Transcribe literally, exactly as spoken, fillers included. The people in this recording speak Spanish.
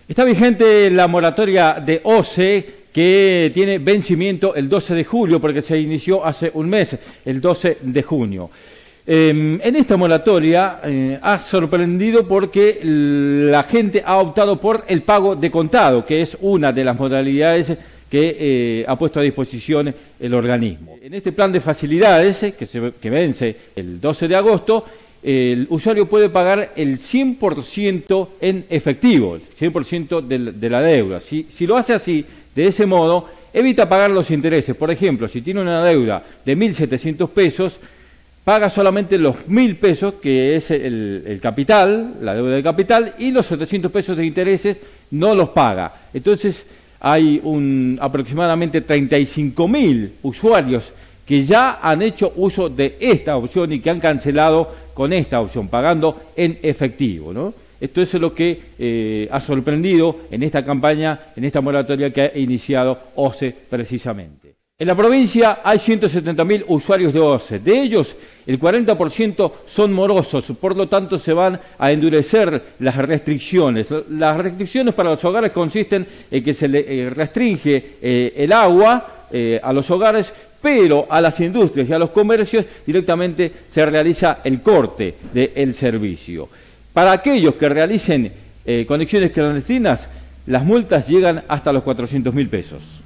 Está vigente la moratoria de OCE que tiene vencimiento el doce de julio porque se inició hace un mes, el doce de junio. Eh, en esta moratoria eh, ha sorprendido porque la gente ha optado por el pago de contado, que es una de las modalidades que eh, ha puesto a disposición el organismo. En este plan de facilidades, que, se, que vence el doce de agosto, el usuario puede pagar el cien por ciento en efectivo, el cien por ciento de, de la deuda. Si, si lo hace así, de ese modo, evita pagar los intereses. Por ejemplo, si tiene una deuda de mil setecientos pesos, paga solamente los mil pesos, que es el, el capital, la deuda de capital, y los setecientos pesos de intereses no los paga. Entonces, hay un, aproximadamente treinta y cinco mil usuarios que ya han hecho uso de esta opción y que han cancelado con esta opción, pagando en efectivo, ¿no? Esto es lo que eh, ha sorprendido en esta campaña, en esta moratoria que ha iniciado OCE precisamente. En la provincia hay ciento setenta mil usuarios de OCE. De ellos, el cuarenta por ciento son morosos, por lo tanto se van a endurecer las restricciones. Las restricciones para los hogares consisten en que se le eh, restringe eh, el agua eh, a los hogares, pero a las industrias y a los comercios directamente se realiza el corte del servicio. Para aquellos que realicen eh, conexiones clandestinas, las multas llegan hasta los cuatrocientos mil pesos.